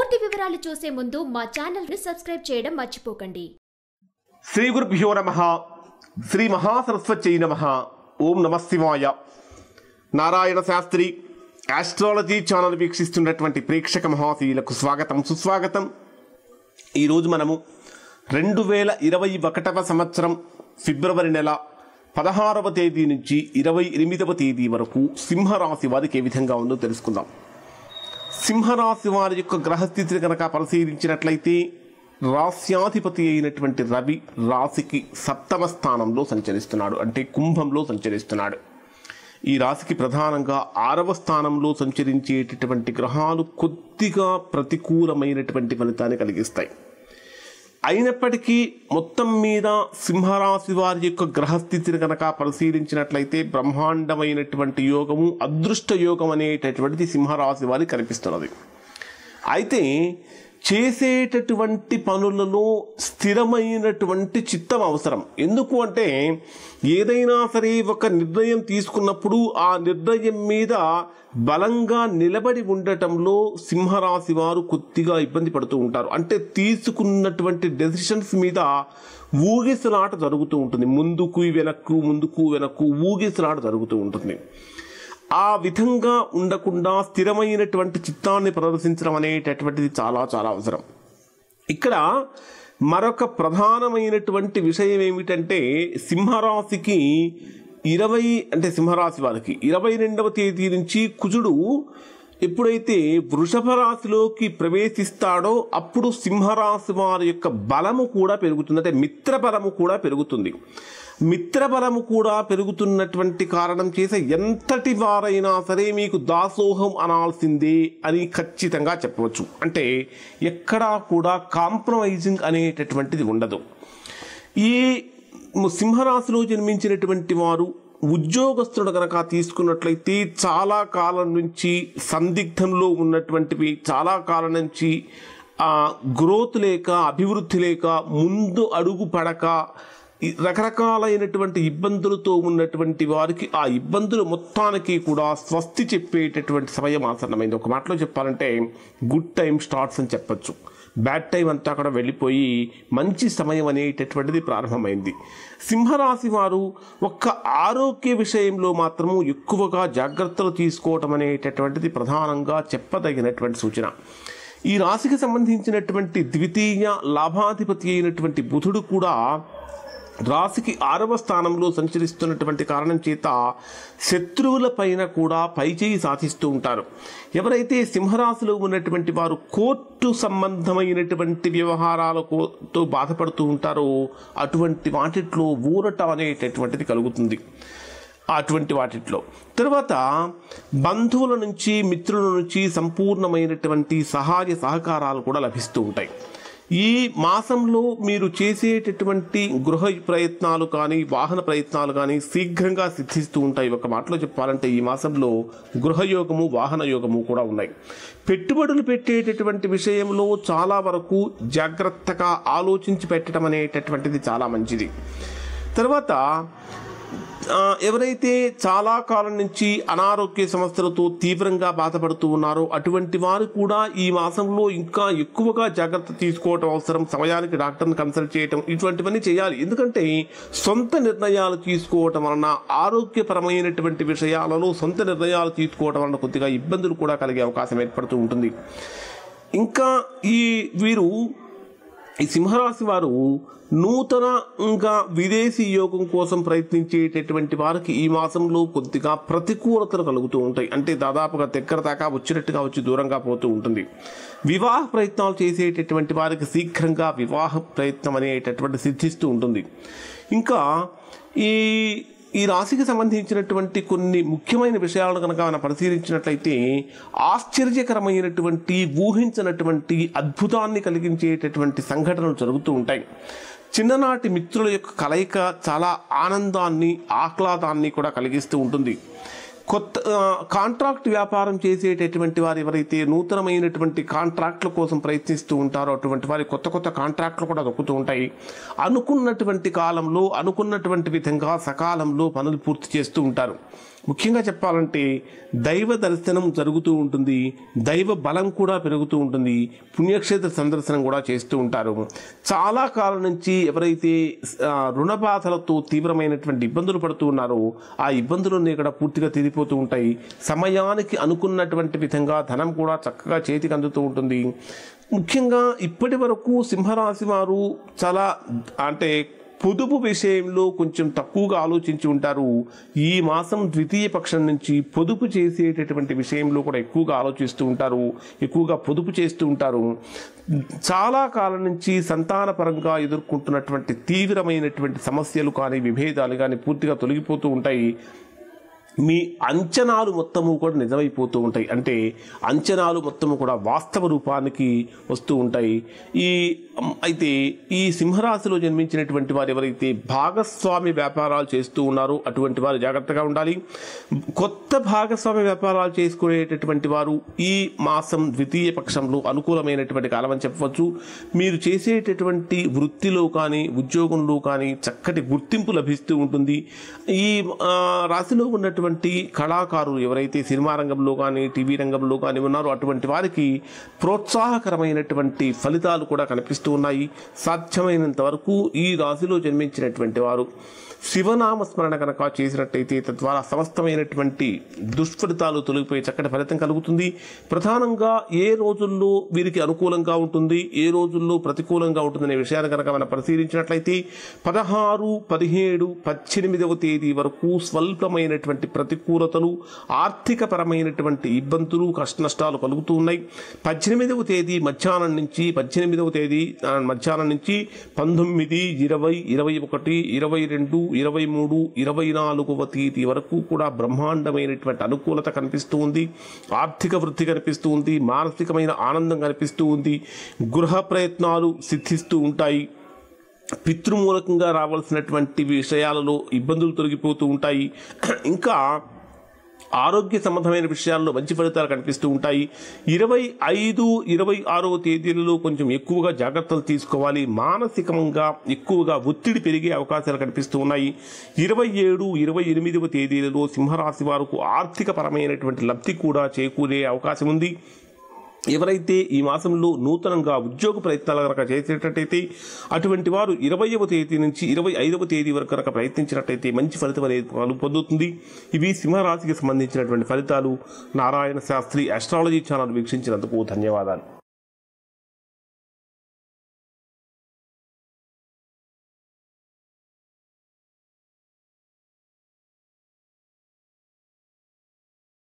పూర్తి వివరాలు చూసే ముందు మా ఛానల్ ని సబ్స్క్రైబ్ చేయడం మర్చిపోకండి. శ్రీ గురుభ్యో నమః. శ్రీ మహాసరస్వత్యై నమః. ఓం నమః శివాయ. నారాయణ శాస్త్రి ఆస్ట్రాలజీ ఛానల్ వీక్షిస్తున్నటువంటి ప్రేక్షక మహాశీలకు స్వాగతం సుస్వాగతం. ఈరోజు మనము 2021వ సంవత్సరం ఫిబ్రవరి నెల 16వ తేదీ నుంచి 28వ తేదీ వరకు సింహరాశి వారికి ఏ విధంగా ఉందో తెలుసుకుందాం. సింహరాశి వారి యొక్క గ్రహస్థితిని కనుక పరిశీలించినట్లయితే రాశ్యాధిపతి అయినటువంటి రవి రాశికి 7వ స్థానంలో సంచరిస్తున్నాడు, అంటే కుంభంలో సంచరిస్తున్నాడు. ఈ రాశికి ప్రధానంగా 6వ స్థానంలో సంచరించేటటువంటి గ్రహాలు కొద్దిగా ప్రతికూలమైనటువంటి ఫలితాన్ని కలిగిస్తాయి. అయినప్పటికీ మొత్తం మీద సింహరాశి వారి యొక్క గ్రహస్థితిని కనుక పరిశీలించినట్లయితే బ్రహ్మాండమైనటువంటి యోగము, అదృష్ట యోగం అనేటటువంటిది సింహరాశి వారికి కనిపిస్తున్నది. అయితే చేసేటటువంటి పనులలో స్థిరమైనటువంటి చిత్తం అవసరం. ఎందుకు అంటే ఏదైనా సరే ఒక నిర్ణయం తీసుకున్నప్పుడు ఆ నిర్ణయం మీద బలంగా నిలబడి ఉండటంలో సింహరాశి వారు కొద్దిగా ఇబ్బంది పడుతూ ఉంటారు. అంటే తీసుకున్నటువంటి డెసిషన్స్ మీద ఊగిసలాట జరుగుతూ ఉంటుంది. ముందుకు వెనక్కు ఊగిసలాట జరుగుతూ ఉంటుంది. ఆ విధంగా ఉండకుండా స్థిరమైనటువంటి చిత్తాన్ని ప్రదర్శించడం అనేటటువంటిది చాలా చాలా అవసరం. ఇక్కడ మరొక ప్రధానమైనటువంటి విషయం ఏమిటంటే సింహరాశికి సింహరాశి వారికి 22వ తేదీ నుంచి కుజుడు ఎప్పుడైతే వృషభ రాశిలోకి ప్రవేశిస్తాడో అప్పుడు సింహరాశి వారి యొక్క బలము కూడా పెరుగుతుంది, అంటే మిత్రబలము కూడా పెరుగుతుంది. మిత్రబలము కూడా పెరుగుతున్నటువంటి కారణం చేసే ఎంతటి వారైనా సరే మీకు దాసోహం అనాల్సిందే అని ఖచ్చితంగా చెప్పవచ్చు. అంటే ఎక్కడా కూడా కాంప్రమైజింగ్ అనేటటువంటిది ఉండదు. ఈ సింహరాశిలో జన్మించినటువంటి వారు ఉద్యోగస్తుడు కనుక తీసుకున్నట్లయితే చాలా కాలం నుంచి సందిగ్ధంలో ఉన్నటువంటివి, చాలా కాలం నుంచి గ్రోత్ లేక, అభివృద్ధి లేక, ముందు అడుగు పడక రకరకాలైనటువంటి ఇబ్బందులతో ఉన్నటువంటి వారికి ఆ ఇబ్బందులు మొత్తానికి కూడా స్వస్తి చెప్పేటటువంటి సమయం ఆసన్నమైంది. ఒక మాటలో చెప్పాలంటే గుడ్ టైం స్టార్ట్స్ అని చెప్పచ్చు. బ్యాడ్ టైం అంతా కూడా వెళ్ళిపోయి మంచి సమయం అనేటటువంటిది ప్రారంభమైంది. సింహరాశి వారు ఒక్క ఆరోగ్య విషయంలో మాత్రము ఎక్కువగా జాగ్రత్తలు తీసుకోవటం అనేటటువంటిది ప్రధానంగా చెప్పదగినటువంటి సూచన. ఈ రాశికి సంబంధించినటువంటి ద్వితీయ లాభాధిపతి అయినటువంటి బుధుడు కూడా రాశికి 6వ స్థానంలో సంచరిస్తున్నటువంటి కారణం చేత శత్రువుల పైన కూడా పైచేయి సాధిస్తూ ఉంటారు. ఎవరైతే సింహరాశిలో ఉన్నటువంటి వారు కోర్టు సంబంధమైనటువంటి వ్యవహారాలతో బాధపడుతూ ఉంటారో అటువంటి వాటిలో ఊరట అనేటటువంటిది కలుగుతుంది. అటువంటి వాటిలో తర్వాత బంధువుల నుంచి, మిత్రుల నుంచి సంపూర్ణమైనటువంటి సహాయ సహకారాలు కూడా లభిస్తూ ఉంటాయి. ఈ మాసంలో మీరు చేసేటటువంటి గృహ ప్రయత్నాలు కానీ, వాహన ప్రయత్నాలు కానీ శీఘ్రంగా సిద్ధిస్తూ ఉంటాయి. ఒక మాటలో చెప్పాలంటే ఈ మాసంలో గృహయోగము, వాహన యోగము కూడా ఉన్నాయి. పెట్టుబడులు పెట్టేటటువంటి విషయంలో చాలా వరకు జాగ్రత్తగా ఆలోచించి పెట్టడం అనేటటువంటిది చాలా మంచిది. తర్వాత ఎవరైతే చాలా కాలం నుంచి అనారోగ్య సమస్యలతో తీవ్రంగా బాధపడుతూ ఉన్నారో అటువంటి వారు కూడా ఈ మాసంలో ఇంకా ఎక్కువగా జాగ్రత్త తీసుకోవటం అవసరం. సమయానికి డాక్టర్ని కన్సల్ట్ చేయటం ఇటువంటివన్నీ చేయాలి. ఎందుకంటే సొంత నిర్ణయాలు తీసుకోవటం వలన, ఆరోగ్యపరమైనటువంటి విషయాలలో సొంత నిర్ణయాలు తీసుకోవటం వలన కొద్దిగా ఇబ్బందులు కూడా కలిగే అవకాశం ఏర్పడుతూ ఉంటుంది. ఇంకా ఈ సింహరాశి వారు నూతనంగా విదేశీ యోగం కోసం ప్రయత్నించేటటువంటి వారికి ఈ మాసంలో కొద్దిగా ప్రతికూలతలు కలుగుతూ ఉంటాయి. అంటే దాదాపుగా దగ్గర దాకా వచ్చినట్టుగా వచ్చి దూరంగా పోతూ ఉంటుంది. వివాహ ప్రయత్నాలు చేసేటటువంటి వారికి శీఘ్రంగా వివాహ ప్రయత్నం అనేటటువంటి సిద్ధిస్తూ ఉంటుంది. ఇంకా ఈ రాశికి సంబంధించినటువంటి కొన్ని ముఖ్యమైన విషయాలను కనుక మనం పరిశీలించినట్లయితే ఆశ్చర్యకరమైనటువంటి, ఊహించినటువంటి అద్భుతాన్ని కలిగించేటటువంటి సంఘటనలు జరుగుతూ ఉంటాయి. చిన్ననాటి మిత్రుల యొక్క కలయిక చాలా ఆనందాన్ని, ఆహ్లాదాన్ని కూడా కలిగిస్తూ ఉంటుంది. కొత్త కాంట్రాక్ట్ వ్యాపారం చేసేటటువంటి వారు ఎవరైతే నూతనమైనటువంటి కాంట్రాక్ట్ల కోసం ప్రయత్నిస్తూ ఉంటారో అటువంటి వారి కొత్త కొత్త కాంట్రాక్ట్లు కూడా దొక్కుతూ ఉంటాయి. అనుకున్నటువంటి కాలంలో, అనుకున్నటువంటి విధంగా సకాలంలో పనులు పూర్తి చేస్తూ ఉంటారు. ముఖ్యంగా చెప్పాలంటే దైవ దర్శనం జరుగుతూ ఉంటుంది, దైవ బలం కూడా పెరుగుతూ ఉంటుంది, పుణ్యక్షేత్ర సందర్శనం కూడా చేస్తూ ఉంటారు. చాలా కాలం నుంచి ఎవరైతే రుణ బాధలతో తీవ్రమైనటువంటి ఇబ్బందులు పడుతూ ఉన్నారో ఆ ఇబ్బందులన్నీ కూడా పూర్తిగా తీరిపోతూ ఉంటాయి. సమయానికి అనుకున్నటువంటి విధంగా ధనం కూడా చక్కగా చేతికి అందుతూ ఉంటుంది. ముఖ్యంగా ఇప్పటి వరకు సింహరాశి వారు చాలా అంటే పొదుపు విషయంలో కొంచెం తక్కువగా ఆలోచించి ఉంటారు. ఈ మాసం ద్వితీయ పక్షం నుంచి పొదుపు చేసేటటువంటి విషయంలో కూడా ఎక్కువగా ఆలోచిస్తూ ఉంటారు, ఎక్కువగా పొదుపు చేస్తూ ఉంటారు. చాలా కాలం నుంచి సంతానపరంగా ఎదుర్కొంటున్నటువంటి తీవ్రమైనటువంటి సమస్యలు కానీ విభేదాలు కానీ పూర్తిగా తొలగిపోతూ ఉంటాయి. మీ అంచనాలు మొత్తము కూడా నిజమైపోతూ ఉంటాయి, అంటే అంచనాలు మొత్తము కూడా వాస్తవ రూపానికి వస్తూ ఉంటాయి. అయితే ఈ సింహరాశిలో జన్మించినటువంటి వారు ఎవరైతే భాగస్వామి వ్యాపారాలు చేస్తూ ఉన్నారో అటువంటి వారు జాగ్రత్తగా ఉండాలి. కొత్త భాగస్వామి వ్యాపారాలు చేసుకునేటటువంటి వారు ఈ మాసం ద్వితీయ పక్షంలో అనుకూలమైనటువంటి కాలం అని చెప్పవచ్చు. మీరు చేసేటటువంటి వృత్తిలో కానీ ఉద్యోగంలో కానీ చక్కటి గుర్తింపు లభిస్తూ ఉంటుంది. ఈ రాశిలో ఉన్నటువంటి కళాకారులు ఎవరైతే సినిమా రంగంలో కానీ టీవీ రంగంలో కానీ ఉన్నారో అటువంటి వారికి ప్రోత్సాహకరమైనటువంటి ఫలితాలు కూడా కనిపిస్తూ ఉన్నాయి. సాధ్యమైనంత వరకు ఈ రాశిలో జన్మించినటువంటి వారు శివనామ స్మరణ కనుక చేసినట్టయితే తద్వారా సమస్తమైనటువంటి దుష్ఫలితాలు తొలగిపోయి చక్కటి ఫలితం కలుగుతుంది. ప్రధానంగా ఏ రోజుల్లో వీరికి అనుకూలంగా ఉంటుంది, ఏ రోజుల్లో ప్రతికూలంగా ఉంటుందనే విషయాన్ని కనుక మనం పరిశీలించినట్లయితే 16, 17, 18వ తేదీ వరకు స్వల్పమైనటువంటి ప్రతికూలతలు, ఆర్థిక పరమైనటువంటి ఇబ్బందులు, కష్టనష్టాలు కలుగుతూ ఉన్నాయి. 18వ తేదీ మధ్యాహ్నం నుంచి 19, 20, 21, 22, 23, 24వ తేదీ వరకు కూడా బ్రహ్మాండమైనటువంటి అనుకూలత కనిపిస్తూ ఉంది. ఆర్థిక వృద్ధి కనిపిస్తూ ఉంది, మానసికమైన ఆనందం కనిపిస్తూ ఉంది, గృహ ప్రయత్నాలు సిద్ధిస్తూ ఉంటాయి. పితృమూలకంగా రావాల్సినటువంటి విషయాలలో ఇబ్బందులు తొలగిపోతూ ఉంటాయి. ఇంకా ఆరోగ్య సంబంధమైన విషయాల్లో మంచి ఫలితాలు కనిపిస్తూ ఉంటాయి. 25, 26వ తేదీలలో కొంచెం ఎక్కువగా జాగ్రత్తలు తీసుకోవాలి. మానసికంగా ఎక్కువగా ఒత్తిడి పెరిగే అవకాశాలు కనిపిస్తూ ఉన్నాయి. 27, 28వ తేదీలలో సింహరాశి వారికి ఆర్థిక పరమైనటువంటి లబ్ధి కూడా చేకూరే అవకాశం ఉంది. ఎవరైతే ఈ మాసంలో నూతనంగా ఉద్యోగ ప్రయత్నాలు కనుక చేసేటట్టయితే అటువంటి వారు 20వ తేదీ నుంచి 25వ తేదీ వరకు కనుక ప్రయత్నించినట్టయితే మంచి ఫలితం అనేది పొందుతుంది. ఇవి సింహరాశికి సంబంధించినటువంటి ఫలితాలు. నారాయణ శాస్త్రి ఆస్ట్రాలజీ ఛానల్ వీక్షించినందుకు ధన్యవాదాలు.